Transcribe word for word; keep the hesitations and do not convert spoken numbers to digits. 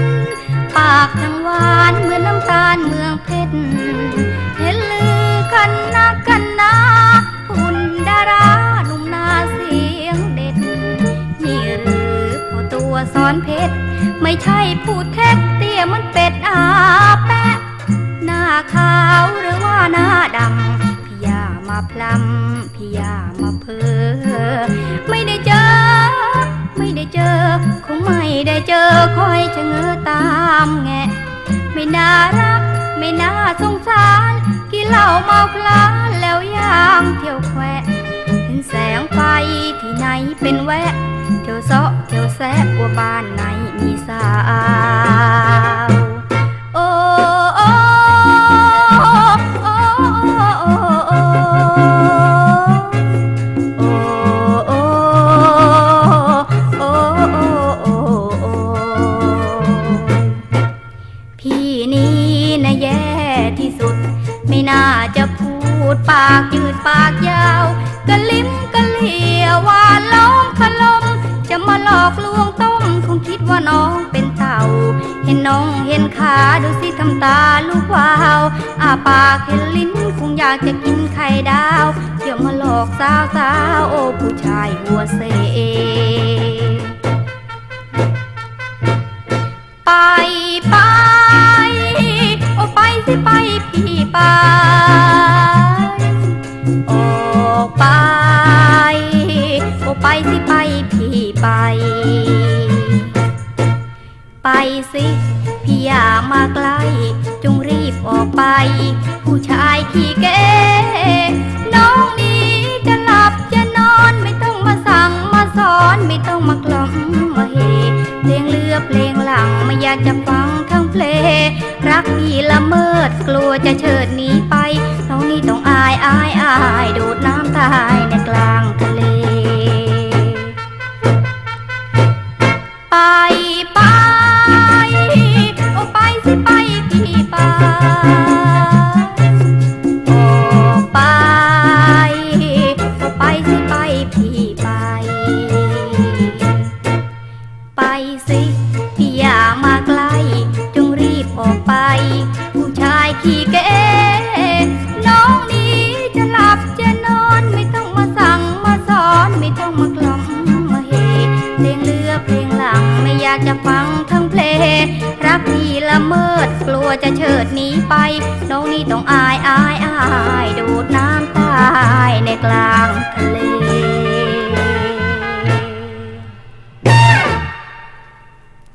ปากจังหวานเหมือนน้ำตาลเมืองเพชรเห็นลือกันนักกันนาหุ่นดาราหนุ่มนาเสียงเด็ดนี่หรือพอตัวซ้อนเพชรไม่ใช่พูดเท็จเตี้ยมันเป็ดอาแปะหน้าขาวหรือว่าหน้าดำพี่ยามาพลำพี่ยามาเพ้อไม่ได้เจอไม่ได้เจอคงไม่ได้เจอคอยชะเง้อตามแงะไม่น่ารักไม่น่าสงสารกินเหล้าเมาคลาแล้วยามเที่ยวแควะเห็นแสงไฟที่ไหนเป็นแวะเที่ยวเซาะเที่ยวแซะว่าบ้านไหนมีสาวโอ้โอ้โอ้โอ้โอ้ไม่น่าจะพูดปากยืดปากยาวกะลิ้มกะเหลี่ยว่าล้อมขลมจะมาหลอกลวงต้มคงคิดว่าน้องเป็นเต่าเห็นน้องเห็นขาดูสิทำตาลูกวาวอาปากเห็นลิ้นคงอยากจะกินไข่ดาวอย่ามาหลอกสาวสาวโอ้ผู้ชายหัวเสไปไปโอ้ไปสิไปพี่ไปโอ้ไปโอ้ไปสิไปพี่ไปไปสิพี่อย่ามาใกล้จงรีบออกไปผู้ชายขี้เก๋น้องนี้จะหลับจะนอนไม่ต้องมาสั่งมาสอนไม่ต้องมากล่อมมาเฮเพลงเลือเพลงหลังไม่อยากจะฟังทั้งเพลงรักพี่ละเมิดกลัวจะเฉิดหนีไปน้องนี่ต้องอายอายอายโดดน้ำตายในกลางทะเลไปไปโอ้ไปสิไปพี่ไปโอ้ไปโอ้ไปสิไปพี่ไปไปสิพี่อย่ามาใกล้จงรีบออกไปผู้ชายขี้เก๋น้องนี้จะหลับจะนอนไม่ต้องมาสั่งมาสอนไม่ต้องมากล่อมมาเฮเพลงเลือเพลงหลังไม่อยากจะฟังทั้งเพลงรักพี่ละเมิดกลัวจะเฉิดหนีไปน้องนี้ต้องอายอายอายโดดน้ำ